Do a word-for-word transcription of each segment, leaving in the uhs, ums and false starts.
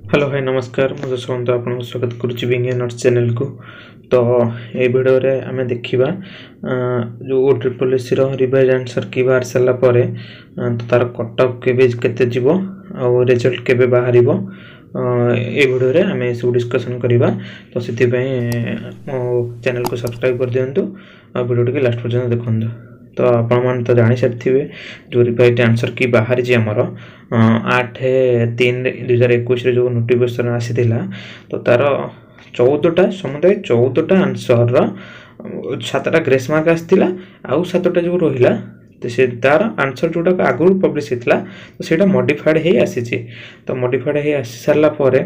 Hello hi नमस्कार मुझे जसवंत आपको स्वागत करुच्ची बिंगिया नोट्स चैनल को। तो ये वीडियो रे आमे देखिबा जो ओ ट्रिपल एस रो रिवाइज आंसर की बाहर सारा परे तो तार कटअप केबे केते जीवो आ रिजल्ट केबे बाहरिबो ए वीडियो रे आमे सब डिस्कशन करिबा। तो सेति चैनल को सब्सक्राइब कर दियंतु आ वीडियो के लास्ट पर्यंत देखंतु। तो आपण मन तो जानि सकथिबे जो रिवाइज आंसर की बाहर जे हमर आठ तीन दुई हजार इक्कीस रे जो नोटिफिकेशन आसीथिला तो तार चौदह टा समुदाय चौदह टा आंसर सातटा ग्रेस मार्क आसीथिला आउ सातटा जो रहिला तो से तार आंसर जोटा आगु पब्लिश हेतला तो सेटा मॉडिफाइड हे आसीची। तो मॉडिफाइड हे आसी सारला परे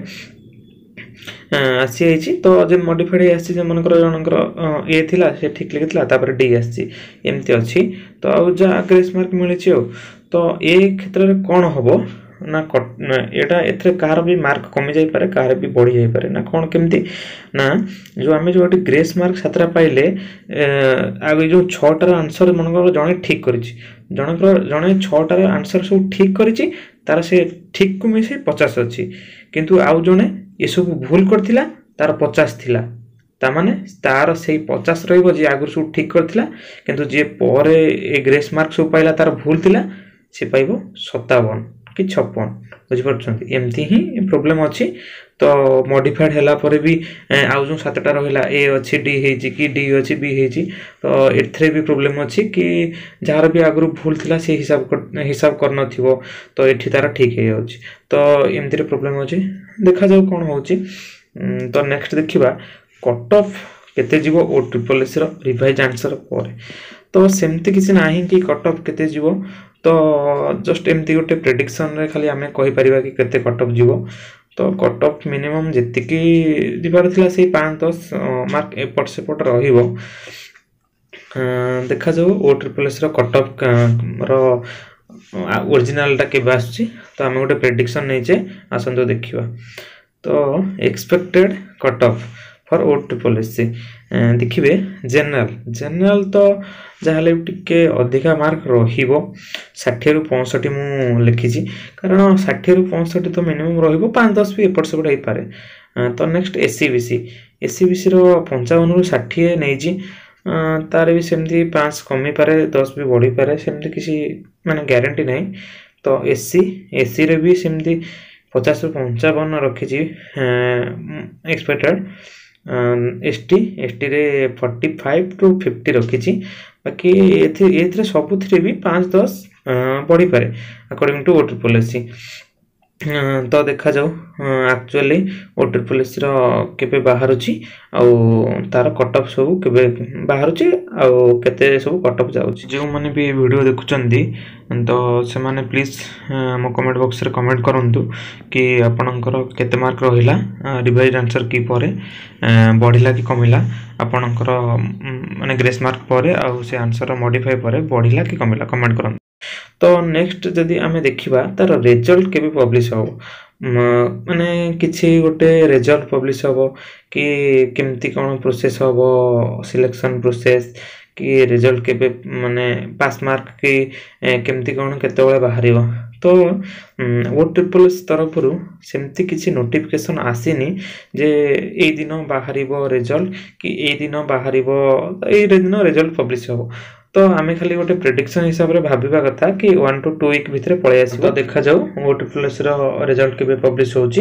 आसी आइची तो जे मॉडिफाइड हे आसी जे मनकर जनकर ए थिला से ठीक लिखितला तापर डी आसी एमती अछि। तो आ जा ग्रेस मार्क मिलिछि तो ए क्षेत्र रे कोन हबो ना एटा एथरे कार भी मार्क कमी जाई पारे कार भी बढ़ी जाई पारे ना कोन केमती ना जो आमे जो ग्रेस मार्क सातरा पाइले आगे जो छटा आंसर मनकर जणे ठीक करिछि जनकर जणे छटा आंसर सब ठीक करिछि तार से ठीक को मिसे पचास अछि किंतु आउ जणे ये सब भूल करथिला तार पचास थिला ता माने तार से पचास रहइबो जे आगु सब ठीक करथिला किंतु जे परे ए ग्रेस मार्क सब पाइला तार भूल थिला से पाइबो सत्तावन कि छप्पन बुझि परछंती एमती ही प्रॉब्लम अछि। तो मॉडिफाइड हैला परे भी आउ जो सातटा रहिला ए अछि डी हेछि कि डी अछि बी हेछि तो एथरे भी प्रॉब्लम अछि कि जार भी आगु भूल थिला से हिसाब कर, हिसाब करन थिवो तो एठी तार ठीक हे अछि। तो एमती रे प्रॉब्लम अछि देखा जाउ कोन होछि। तो नेक्स्ट देखिबा कट ऑफ केते जीवो ओ ट्रिपल एस रो रिवाइज आंसर परे तो सेमती किसी नाही कि कट ऑफ केते जीवो तो जस्ट एमती गोटे प्रेडिक्शन रे खाली आमे कहि परिबा कि केते कट ऑफ जीवो। तो कट ऑफ मिनिमम जेतिकी दिबार थिला से पाँच दस मार्क एपट सेपट रहिबो देखा जाऊ ओ ट्रिपल एस रो कट ऑफ रो ओरिजिनल टा के बासची। तो आमे गोटे प्रेडिक्शन नै जे आसंतो देखिबा। तो expected cut off for O triple S देखिबे जनरल जनरल तो जहाले टिके अधिका मार्क रहिबो साठ रु पैंसठ मु लिखिछि कारण साठ रु पैंसठ तो मिनिमम रहिबो पाँच दस भी एपट सेपट हे पारे। तो नेक्स्ट एससीबीसी एससीबीसी रो पचपन रु साठ नै जी तार भी सेमती पाँच कमी पारे दस भी बढ़ी पारे सेमती किसी माने गारंटी नै। तो एससी एससी रे भी सेमती पचास रु पचपन रखिछि एक्सपेक्टेड एसटी एसटी रे पैंतालीस टू पचास रखिछि बाकी एथि एथरे सब थ्री भी पाँच दस बढ़ी पारे according to O triple S. तो देखा जाऊ एक्चुअली ओ ट्रिपल एस रो केबे बाहरुछि आ तार कट ऑफ सब केबे बाहरुछि आ केते सब कट ऑफ जाउछि जे माने भी वीडियो देखुचंदी तो से माने प्लीज मो कमेंट बॉक्स रे कमेंट करंतु कि आपनकर केते मार्क रहिला रिवाइज आंसर की परे बढ़िला कि कमिला आपनकर माने ग्रेस मार्क परे आ से आंसर मॉडिफाई परे बढ़िला कि कमिला कमेंट करंतु। तो नेक्स्ट जदि आमे देखिबा तार रिजल्ट केबे पब्लिश हो माने किछि गोटे रिजल्ट पब्लिश हो कि केमती कोन प्रोसेस हो सिलेक्शन प्रोसेस कि रिजल्ट केबे माने पास मार्क कि केमती कोन केते बेले बाहरिबो। तो ओ ट्रिपल एस तरफ रु सेमती किछि नोटिफिकेशन आसीनी जे ए दिन बाहरिबो रिजल्ट कि ए दिन बाहरिबो ए दिन रिजल्ट पब्लिश हो। तो आमे खाली गोटे प्रेडिक्शन हिसाब रे भाबिबा कथा कि वन टू टू वीक भितरे पळे आसीबो। तो देखा जाऊ ओ ट्रिपल एस रो रिजल्ट केबे पब्लिश होउची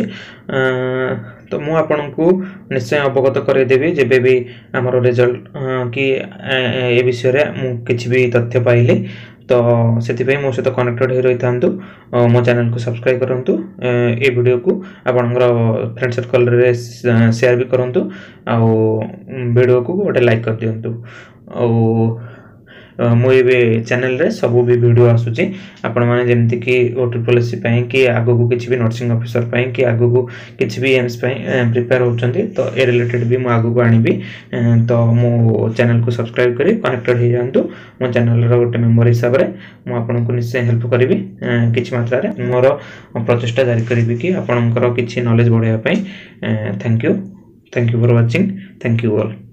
तो मु आपनकू निश्चय अवगत करे देबी जेबे भी हमरो रिजल्ट कि ए विषय रे मु किछि भी तथ्य पाइले तो सेति पे मो सहित कनेक्टेड हे रहितांतु मो चैनल को सब्सक्राइब करंतु ए वीडियो को आपनकर फ्रेंड सर्कल रे शेयर भी करंतु आ वीडियो को गोटे लाइक कर दियंतु आ मो एबे चैनल रे सब भी वीडियो आसुची आपण माने जेमति कि ओ ट्रिपल एस पई कि आगो को किछि भी नर्सिंग ऑफिसर पई कि आगो को किछि भी एम्स पई प्रिपेयर होचंती तो ए रिलेटेड भी मो आगो को आनिबी। तो मो चैनल को सब्सक्राइब करी कनेक्टेड हे जानतु मो चैनल रो गोटे मेंबर हिसाब रे मो आपन को निश्चय हेल्प करबी किछि मात्रा रे मोर प्रचेष्टा जारी करबी कि आपनकर किछि नॉलेज बढ़ाया पई। Thank you thank you for watching thank you all.